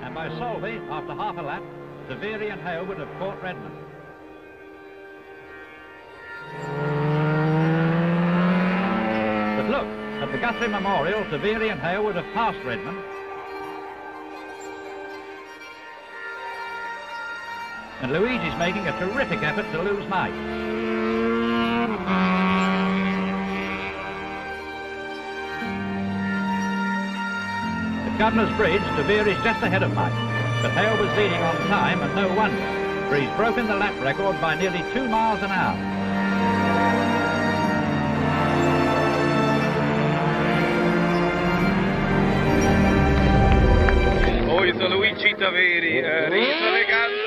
And by Solvay, after half a lap, Taveri and Hailwood have caught Redmond. But look, at the Guthrie Memorial, Taveri and Hailwood have passed Redmond. And Luigi's making a terrific effort to lose Mike. At Governor's Bridge, Taveri's just ahead of Mike, but Hailwood's leading on time, and no wonder, for he's broken the lap record by nearly 2 miles an hour. Luigi Taveri, riso elegante